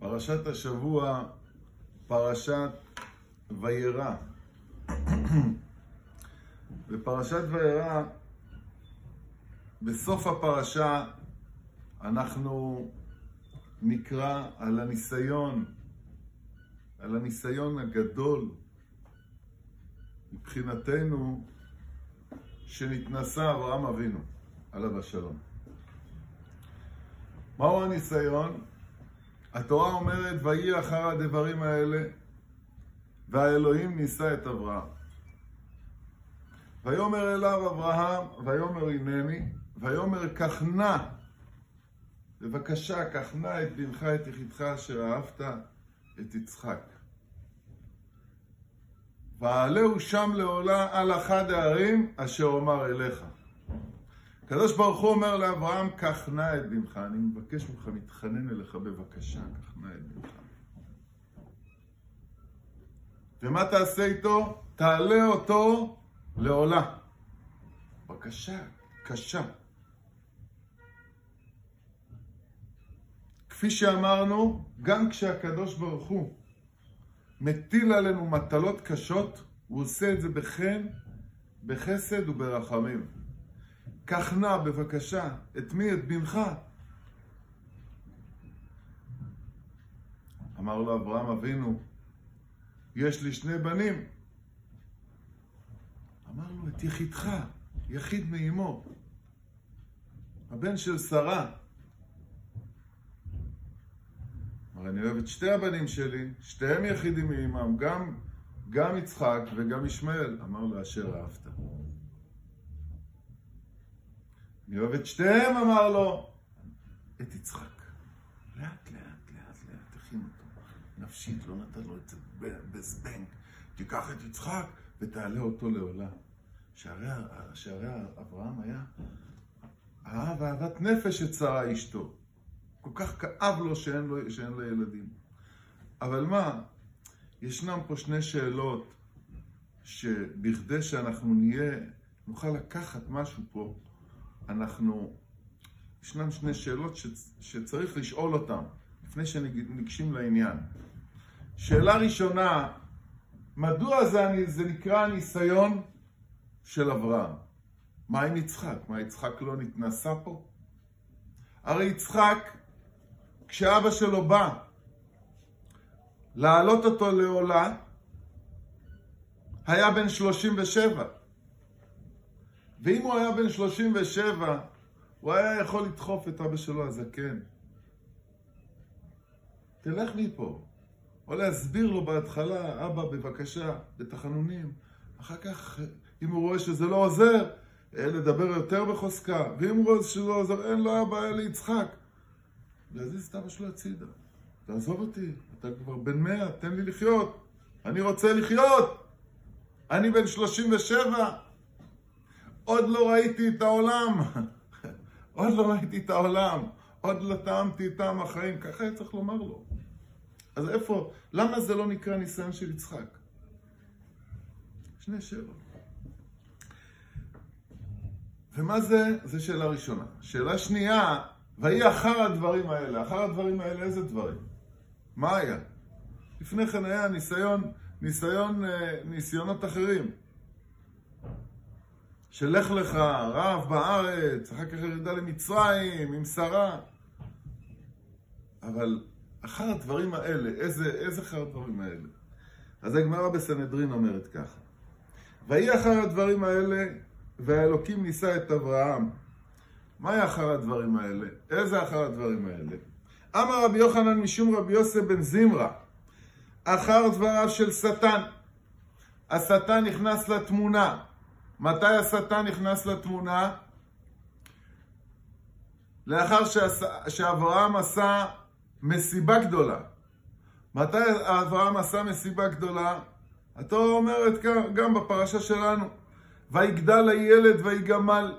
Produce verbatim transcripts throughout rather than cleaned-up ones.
פרשת השבוע, פרשת וירא. בפרשת וירא, בסוף הפרשה, אנחנו נקרא על הניסיון, על הניסיון הגדול מבחינתנו שנתנסה אברהם אבינו, עליו השלום. מהו הניסיון? התורה אומרת, ויהי אחר הדברים האלה, והאלוהים ניסה את אברהם. ויאמר אליו אברהם, ויאמר הנני, ויאמר קח נא, בבקשה, קח נא את בנך, את יחידך אשר אהבת, את יצחק. ועלהו שם לעולה על אחד הערים אשר אומר אליך. הקדוש ברוך הוא אומר לאברהם, קח נא את בנך, אני מבקש ממך, מתחנן אליך בבקשה, קח נא את בנך. ומה תעשה איתו? תעלה אותו לעולה. בקשה, קשה. כפי שאמרנו, גם כשהקדוש ברוך הוא מטיל עלינו מטלות קשות, הוא עושה את זה בחן, בחסד וברחמים. קח נא בבקשה, את מי? את בנך. אמר לו אברהם אבינו, יש לי שני בנים. אמר לו, את יחידך, יחיד מאמו, הבן של שרה. אמר, אני אוהב את שתי הבנים שלי, שתיהם יחידים מאמם, גם, גם יצחק וגם ישמעאל. אמר לו, אשר אהבת. אני אוהב את שתיהם, אמר לו, את יצחק. לאט, לאט, לאט, לאט, תכין אותו. נפשית, לא נתן לו את זה בזבנג. תיקח את יצחק ותעלה אותו לעולה. שערי, שערי אברהם היה אהב אהבת נפש את שרה אשתו. כל כך כאב לו שאין לו, שאין לו ילדים. אבל מה? ישנם פה שני שאלות שבכדי שאנחנו נהיה, נוכל לקחת משהו פה, אנחנו, ישנם שני שאלות ש, שצריך לשאול אותם לפני שניגשים לעניין. שאלה ראשונה, מדוע זה, זה נקרא ניסיון של אברהם? מה עם יצחק? מה, יצחק לא נתנסה פה? הרי יצחק, כשאבא שלו בא להעלות אותו לעולה, היה בן שלושים ושבע. ואם הוא היה בן שלושים ושבע, הוא היה יכול לדחוף את אבא שלו הזקן. תלך מפה. או להסביר לו בהתחלה, אבא בבקשה, בתחנונים. אחר כך, אם הוא רואה שזה לא עוזר, לדבר יותר בחוזקה. ואם הוא רואה שזה לא עוזר, אין לו אבא, אין לי יצחק. להזיז את אבא שלו הצידה. תעזוב אותי, אתה כבר בן מאה, תן לי לחיות. אני רוצה לחיות. אני בן שלושים ושבע. עוד לא ראיתי את העולם. עוד לא ראיתי את העולם. עוד לא טעמתי את טעם החיים. ככה היה צריך לומר לו. אז איפה? למה זה לא נקרא ניסיון של יצחק? שני שאלות. ומה זה? זה שאלה ראשונה. שאלה שנייה, ויהי אחר הדברים האלה. אחר הדברים האלה איזה דברים? מה היה? לפני כן היה ניסיון, ניסיון, ניסיונות אחרים. שלך לך, רב בארץ, אחר כך ירידה למצרים, עם שרה. אבל אחר הדברים האלה, איזה, איזה אחר הדברים האלה? אז הגמרא בסנהדרין אומרת ככה. ויהי אחר הדברים האלה, והאלוקים ניסה את אברהם. מה היה אחר הדברים האלה? איזה אחר הדברים האלה? אמר רבי יוחנן משום רבי יוסף בן זמרה, אחר דבריו של שטן. השטן נכנס לתמונה. מתי השטן נכנס לתמונה? לאחר שאברהם עשה מסיבה גדולה. מתי אברהם עשה מסיבה גדולה? התורה אומרת גם בפרשה שלנו, ויגדל הילד ויגמל.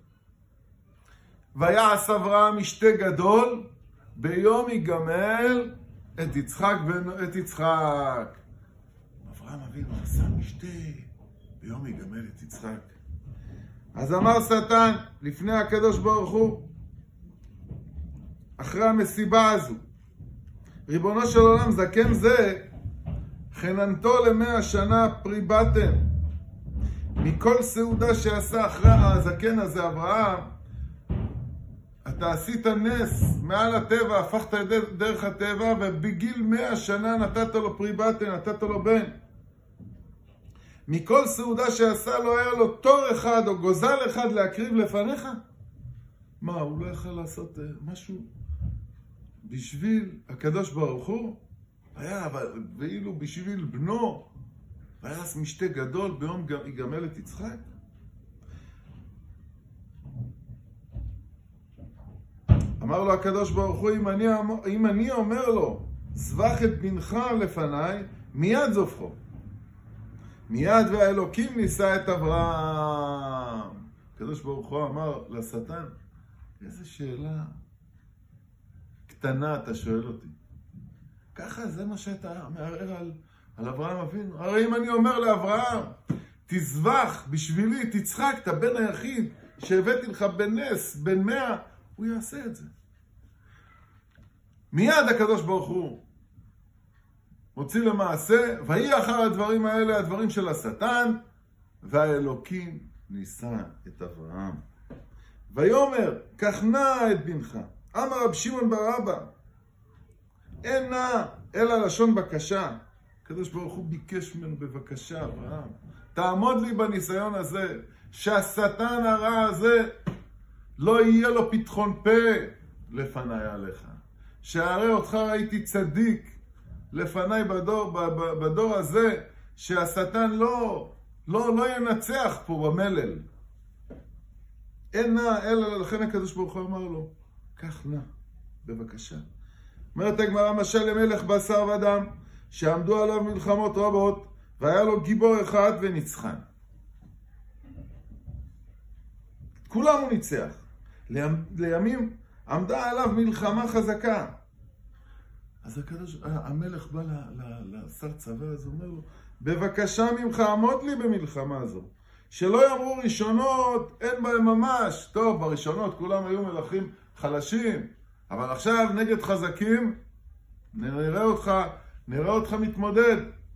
ויעש אברהם משתה גדול, ביום יגמל את יצחק את יצחק. אברהם אבינו עשה משתה, ביום יגמל את יצחק. אז אמר שטן לפני הקדוש ברוך הוא, אחרי המסיבה הזו, ריבונו של עולם, זקן זה, חננתו למאה שנה פרי בטן. מכל סעודה שעשה אחרי הזקן הזה, אברהם, אתה עשית נס מעל הטבע, הפכת דרך הטבע, ובגיל מאה שנה נתת לו פרי בטן, נתת לו בן. מכל סעודה שעשה לא היה לו תור אחד או גוזל אחד להקריב לפניך? מה, הוא לא יכול לעשות uh, משהו בשביל הקדוש ברוך הוא? היה, אבל ואילו בשביל בנו, ויעש משתה גדול ביום יגמל את יצחק? אמר לו הקדוש ברוך הוא, אם אני, אם אני אומר לו, זבח את בנך לפניי, מיד זובחו. מיד והאלוקים ניסה את אברהם. הקדוש ברוך הוא אמר לשטן, איזה שאלה קטנה אתה שואל אותי. ככה זה מה שאתה מערער על, על אברהם אבינו. הרי אם אני אומר לאברהם, תזבח בשבילי, תצחק, אתה בן היחיד שהבאתי לך בנס, בן מאה, הוא יעשה את זה. מיד הקדוש ברוך הוא מוציא למעשה, ויהי אחר הדברים האלה, הדברים של השטן, והאלוקים ניסה את אברהם. ויאמר, קח נא את בנך. אמר רב שמעון בר אבא, אין נא אלא לשון בקשה. הקדוש ברוך הוא ביקש ממנו בבקשה, אברהם, תעמוד לי בניסיון הזה, שהשטן הרע הזה לא יהיה לו פתחון פה לפניי עליך. שהרי אותך ראיתי צדיק לפניי בדור, בדור הזה, שהשטן לא, לא, לא ינצח פה במלל. אין נא אלא, לכן הקדוש ברוך הוא אמר לו, קח נא, בבקשה. אומרת הגמרא, משל למלך בשר ודם, שעמדו עליו מלחמות רבות, והיה לו גיבור אחד וניצחן. כולם הוא ניצח. לימים עמדה עליו מלחמה חזקה. אז הקדוש, המלך בא לשר צבא, אז הוא אומר לו, בבקשה ממך, עמוד לי במלחמה הזו. שלא יאמרו ראשונות, אין בהם ממש. טוב, בראשונות כולם היו מלכים חלשים, אבל עכשיו נגד חזקים, נראה אותך, נראה אותך מתמודד.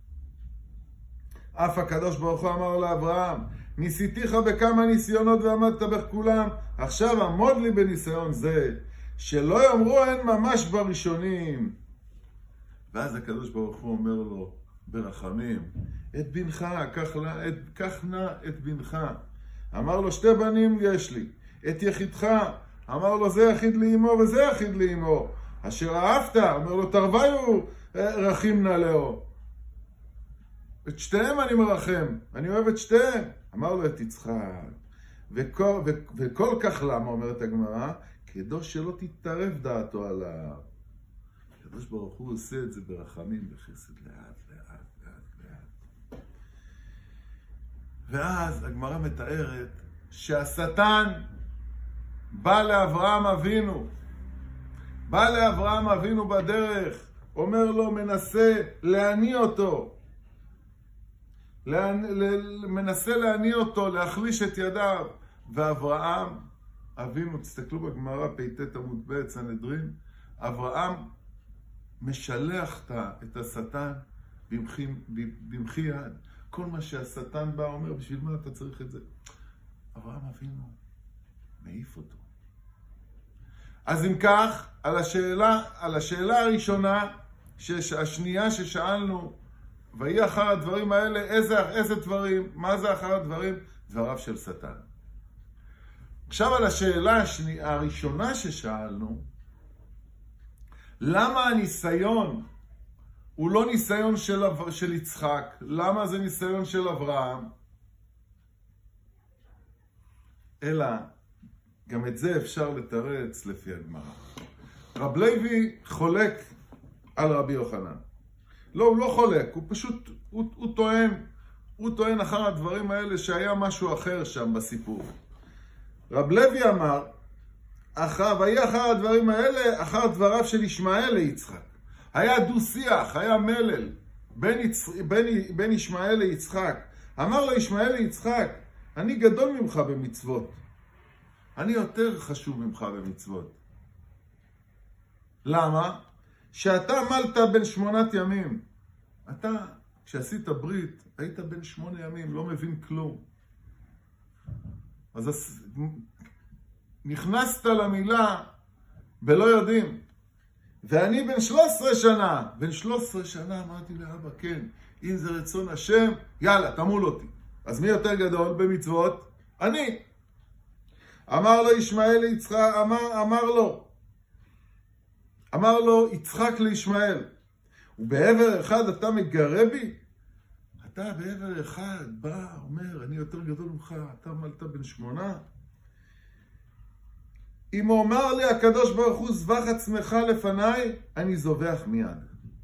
אף הקדוש ברוך הוא אמר לאברהם, ניסיתיך בכמה ניסיונות ועמדת בכולם, עכשיו עמוד לי בניסיון זה, שלא יאמרו אין ממש בראשונים. ואז הקדוש ברוך הוא אומר לו ברחמים, את בנך, קח נא את בנך. אמר לו, שתי בנים יש לי, את יחידך. אמר לו, זה יחיד לאמו וזה יחיד לאמו. אשר אהבת, אומר לו, תרוויו רחים נא לאו. את שתיהם אני מרחם, אני אוהב את שתיהם. אמר לו, את יצחק. וכל, ו, וכל כך למה, אומרת הגמרא, כדו שלא תתערב דעתו עליו. הקדוש ברוך הוא עושה את זה ברחמים בחסד, לאט, לאט, לאט, לאט. ואז הגמרא מתארת שהשטן בא לאברהם אבינו, בא לאברהם אבינו בדרך, אומר לו, מנסה להניע אותו, מנסה להניע אותו, להחליש את ידיו. ואברהם אבינו, תסתכלו בגמרא פ"ט עמוד ב' סנהדרין, אברהם משלח את השטן במחי, במחי יד. כל מה שהשטן בא אומר, בשביל מה אתה צריך את זה? אברהם אבינו מעיף אותו. אז אם כך, על השאלה, על השאלה הראשונה, השנייה ששאלנו, ויהי אחר הדברים האלה, איזה, איזה דברים, מה זה אחר הדברים? דבריו של שטן. עכשיו על השאלה השנייה, הראשונה ששאלנו, למה הניסיון הוא לא ניסיון של, של יצחק? למה זה ניסיון של אברהם? אלא, גם את זה אפשר לתרץ לפי הגמרא. רב לוי חולק על רבי יוחנן. לא, הוא לא חולק, הוא פשוט, הוא, הוא טוען, הוא טוען אחר הדברים האלה שהיה משהו אחר שם בסיפור. רב לוי אמר, אחר, ויהי אחר הדברים האלה, אחר דבריו של ישמעאל ליצחק. היה דו שיח, היה מלל, בין, יצ... בין, בין ישמעאל ליצחק. אמר לו ישמעאל ליצחק, אני גדול ממך במצוות. אני יותר חשוב ממך במצוות. למה? שאתה עמלת בין שמונת ימים. אתה, כשעשית ברית, היית בין שמונה ימים, לא מבין כלום. אז נכנסת למילה בלא יודעים. ואני בן שלוש עשרה שנה, בן שלוש עשרה שנה אמרתי לאבא, כן, אם זה רצון השם, יאללה, תמול אותי. אז מי יותר גדול במצוות? אני. אמר לו ישמעאל ליצחק, אמר, אמר לו, אמר לו יצחק לישמעאל, ובעבר אחד אתה מגרה בי? אתה בעבר אחד בא, אומר, אני יותר גדול ממך, אתה עמלת בן שמונה? אם הוא אומר לי הקדוש ברוך הוא זבח עצמך לפניי, אני זובח מיד.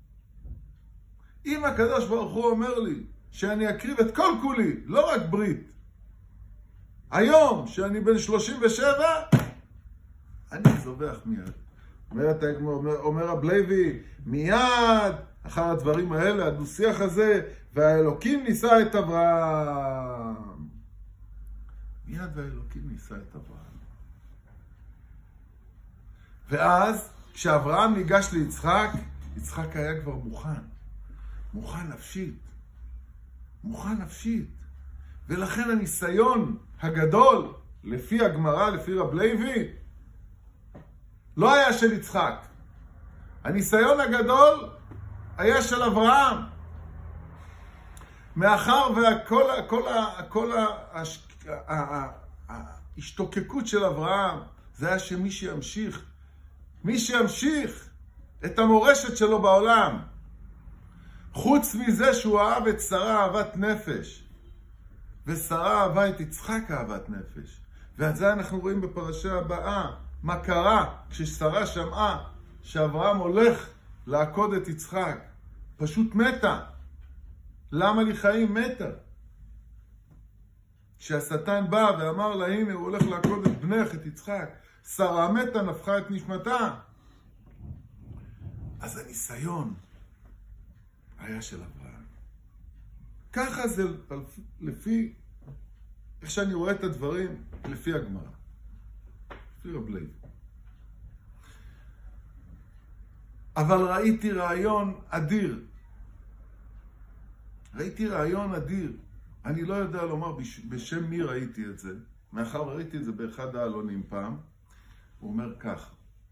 אם הקדוש ברוך הוא אומר לי שאני אקריב את כל כולי, לא רק ברית, היום שאני בן שלושים ושבע, אני זובח מיד. אומר, אומר, אומר רב לוי, מיד אחר הדברים האלה, הדו-שיח הזה, והאלוקים ניסה את אברהם. מיד והאלוקים ניסה את אברהם. ואז, כשאברהם ניגש ליצחק, יצחק היה כבר מוכן. מוכן נפשית. מוכן נפשית. ולכן הניסיון הגדול, לפי הגמרא, לפי רב לוי, לא היה של יצחק. הניסיון הגדול היה של אברהם. מאחר וכל כל כל ההשתוקקות של אברהם, זה היה שמי שימשיך, מי שימשיך את המורשת שלו בעולם. חוץ מזה שהוא אהב את שרה אהבת נפש, ושרה אהבה את יצחק אהבת נפש. ואת זה אנחנו רואים בפרשה הבאה. מה קרה כששרה שמעה שאברהם הולך לעקוד את יצחק? פשוט מתה. למה לי חיים? מתה. כשהשטן בא ואמר לה, הנה הוא הולך לעקוד את בנך, את יצחק, שרה מתה, נפחה את נשמתה. אז הניסיון היה של אברהם. ככה זה לפי, איך שאני רואה את הדברים, לפי הגמרא. לפי רב לוי. אבל ראיתי רעיון אדיר. ראיתי רעיון אדיר. אני לא יודע לומר בשם מי ראיתי את זה. מאחר ראיתי את זה באחד העלונים פעם. הוא אומר כך.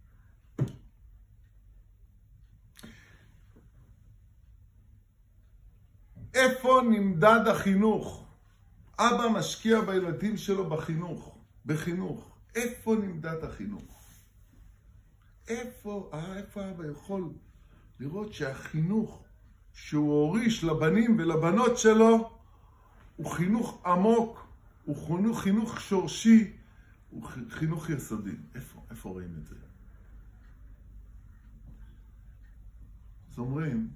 איפה נמדד החינוך? אבא משקיע בילדים שלו בחינוך. בחינוך. איפה נמדד החינוך? איפה, איפה אבא יכול לראות שהחינוך שהוא הוריש לבנים ולבנות שלו הוא חינוך עמוק, הוא חינוך, חינוך שורשי, הוא חינוך יסודי. איפה, איפה רואים את זה? אז אומרים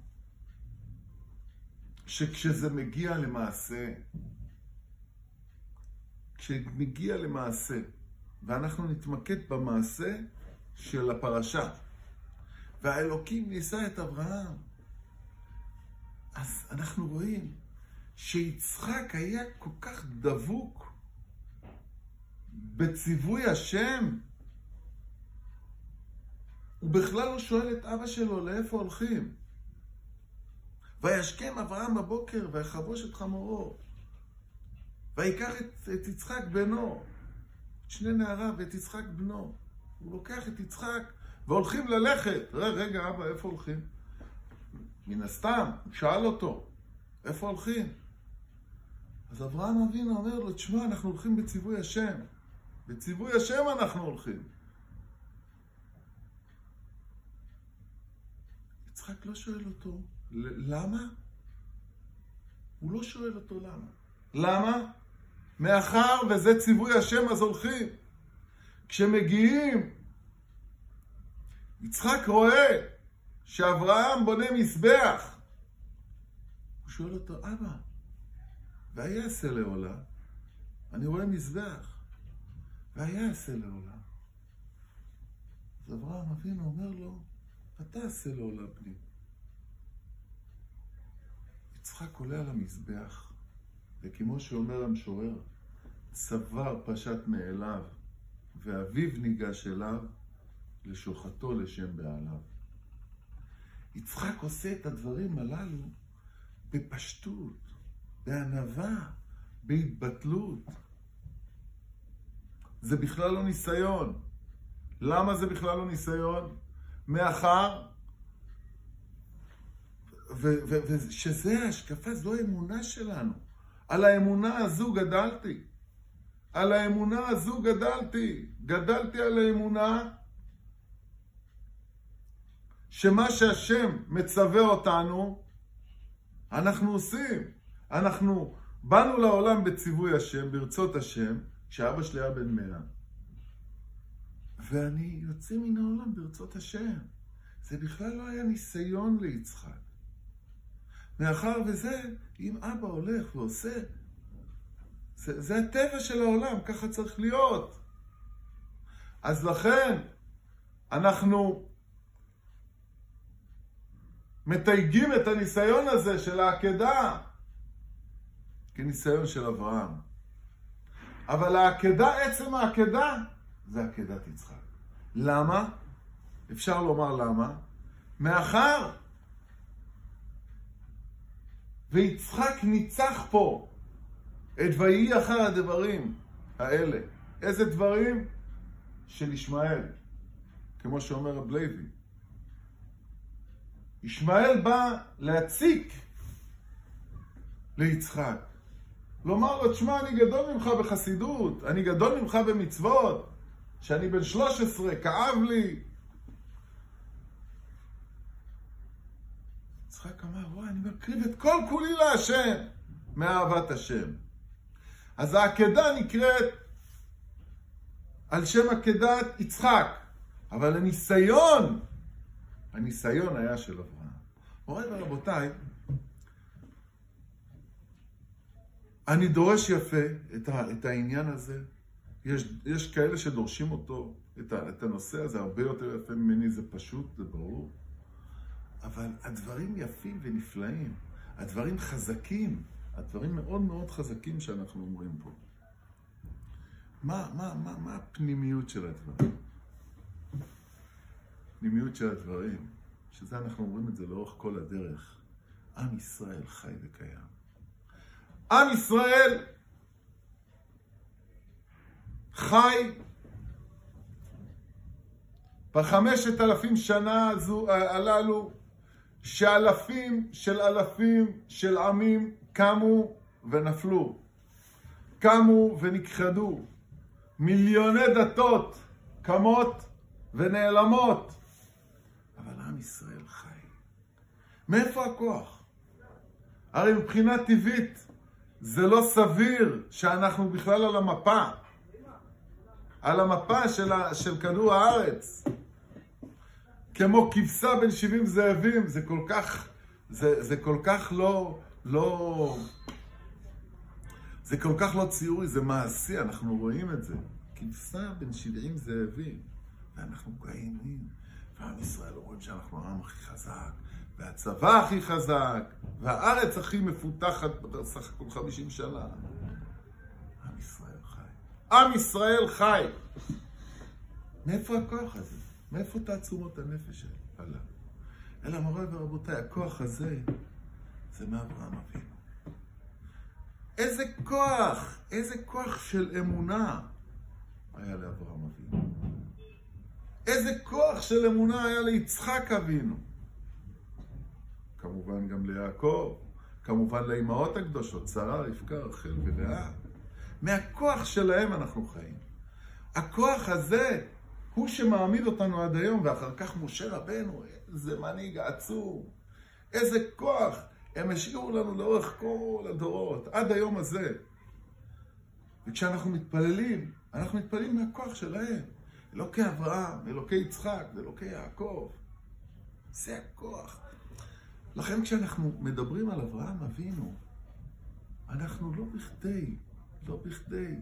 שכשזה מגיע למעשה, כשמגיע למעשה, ואנחנו נתמקד במעשה של הפרשה, והאלוקים ניסה את אברהם, אז אנחנו רואים שיצחק היה כל כך דבוק בציווי השם, הוא בכלל לא שואל את אבא שלו לאיפה הולכים. וישכם אברהם בבוקר ויחבוש את חמורו, ויקח את, את יצחק בנו, את שני נעריו ואת יצחק בנו. הוא לוקח את יצחק והולכים ללכת. רגע, רגע אבא, איפה הולכים? מן הסתם, הוא שאל אותו, איפה הולכים? אז אברהם אבינו אומר לו, תשמע, אנחנו הולכים בציווי השם. בציווי השם אנחנו הולכים. יצחק לא שואל אותו, למה? הוא לא שואל אותו למה. למה? מאחר וזה ציווי השם, אז הולכים. כשמגיעים, יצחק רואה שאברהם בונה מזבח. הוא שואל אותו, אבא, והיה עשה לעולה? אני רואה מזבח. והיה עשה לעולה. אז אברהם אבינו אומר לו, אתה עשה לעולה בני. יצחק עולה על המזבח, וכמו שאומר המשורר, צוואר פשט מאליו, ואביו ניגש אליו, לשוחתו לשם בעליו. יצחק עושה את הדברים הללו בפשטות, בענווה, בהתבטלות. זה בכלל לא ניסיון. למה זה בכלל לא ניסיון? מאחר ושזה ההשקפה, זו האמונה שלנו. על האמונה הזו גדלתי. על האמונה הזו גדלתי. גדלתי על האמונה שמה שהשם מצווה אותנו, אנחנו עושים. אנחנו באנו לעולם בציווי השם, ברצות השם, כשאבא שלי היה בן מאה. ואני יוצא מן העולם ברצות השם. זה בכלל לא היה ניסיון ליצחק. מאחר וזה, אם אבא הולך ועושה, זה, זה הטבע של העולם, ככה צריך להיות. אז לכן, אנחנו מתייגים את הניסיון הזה של העקדה, כניסיון של אברהם. אבל העקדה, עצם העקדה, זה עקדת יצחק. למה? אפשר לומר למה? מאחר ויצחק ניצח פה את ויהי אחר הדברים האלה. איזה דברים? של ישמעאל, כמו שאומר רב לוי. ישמעאל בא להציק ליצחק. לומר לו, תשמע, אני גדול ממך בחסידות, אני גדול ממך במצוות, שאני בן שלוש עשרה, כאב לי. יצחק אמר, וואי, אני מקריב את כל כולי להשם, מאהבת השם. אז העקדה נקראת על שם עקדת יצחק, אבל הניסיון, הניסיון היה של אברהם. מוריי ורבותיי, אני דורש יפה את, ה, את העניין הזה. יש, יש כאלה שדורשים אותו, את, ה, את הנושא הזה, הרבה יותר יפה ממני, זה פשוט, זה ברור. אבל הדברים יפים ונפלאים, הדברים חזקים, הדברים מאוד מאוד חזקים שאנחנו אומרים פה. מה, מה, מה, מה הפנימיות של הדברים? הפנימיות של הדברים, שזה אנחנו אומרים את זה לאורך כל הדרך. עם ישראל חי וקיים. עם ישראל חי בחמשת אלפים שנה הזו, הללו, שאלפים של אלפים של עמים קמו ונפלו, קמו ונכחדו, מיליוני דתות קמות ונעלמות, אבל עם ישראל חי. מאיפה הכוח? הרי מבחינה טבעית זה לא סביר שאנחנו בכלל על המפה, על המפה של, ה, של כדור הארץ, כמו כבשה בין שבעים זאבים. זה כל כך, זה, זה כל כך לא, לא, זה כל כך לא ציורי, זה מעשי, אנחנו רואים את זה. כבשה בין שבעים זאבים, ואנחנו גאים, ועם ישראל רואים שאנחנו העם הכי חזק, והצבא הכי חזק, והארץ הכי מפותחת בסך הכל חמישים שנה. עם ישראל חי. עם ישראל חי. מאיפה הכוח הזה? מאיפה תעצומות הנפש שלה? אלא מוריי ורבותיי, הכוח הזה זה מאברהם אבינו. איזה כוח, איזה כוח של אמונה היה לאברהם אבינו. איזה כוח של אמונה היה ליצחק אבינו. כמובן גם ליעקב, כמובן לאימהות הקדושות, שרה, רבקה, רחל ולאה. מהכוח שלהם אנחנו חיים. הכוח הזה הוא שמעמיד אותנו עד היום, ואחר כך משה רבנו, איזה מנהיג עצום, איזה כוח הם השאירו לנו לאורך כל הדורות, עד היום הזה. וכשאנחנו מתפללים, אנחנו מתפללים מהכוח שלהם. אלוקי אברהם, אלוקי יצחק, אלוקי יעקב. זה הכוח. לכן כשאנחנו מדברים על אברהם אבינו, אנחנו לא בכדי, לא בכדי,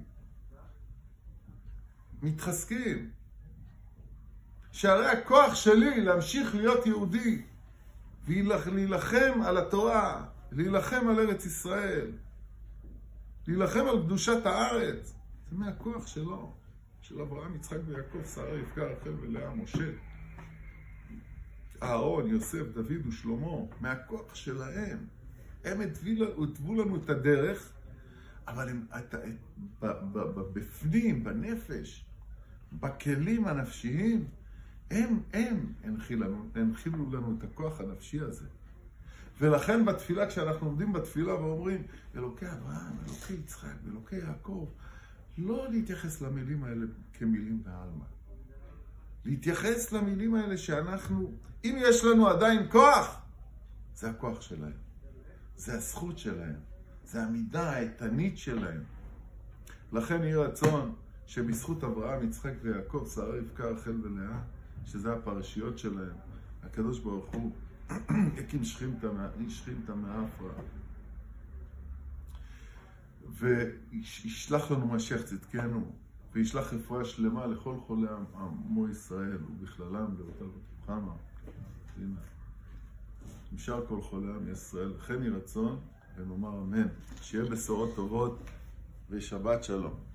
מתחזקים. שהרי הכוח שלי להמשיך להיות יהודי, ולהילחם על התורה, להילחם על ארץ ישראל, להילחם על קדושת הארץ, זה מהכוח שלו, של אברהם, יצחק ויעקב, שרה, רבקה, רחל ולאה, משה. אהרון, יוסף, דוד ושלמה, מהכוח שלהם. הם התוו לנו את הדרך, אבל הם, את, את, ב, ב, ב, בפנים, בנפש, בכלים הנפשיים, הם, הם הנחילו לנו, הנחילו לנו את הכוח הנפשי הזה. ולכן בתפילה, כשאנחנו עומדים בתפילה ואומרים, אלוקי אברהם, אלוקי יצחק, אלוקי יעקב, לא להתייחס למילים האלה כמילים בעלמא. להתייחס למילים האלה שאנחנו, אם יש לנו עדיין כוח, זה הכוח שלהם. זה הזכות שלהם. זה המידה האיתנית שלהם. לכן יהיה רצון שבזכות אברהם, יצחק ויעקב, שרה, רבקה, רחל ולאה, שזה הפרשיות שלהם, הקדוש ברוך הוא הקים שכינתה מאפרה, וישלח לנו משיח צדקנו, וישלח רפואה שלמה לכל חולי עמו ישראל, ובכללם לאותה רוחמה. הנה, נשאר כל חולי עם ישראל. לכן יהי רצון ונאמר אמן. שיהיה בשורות טובות ושבת שלום.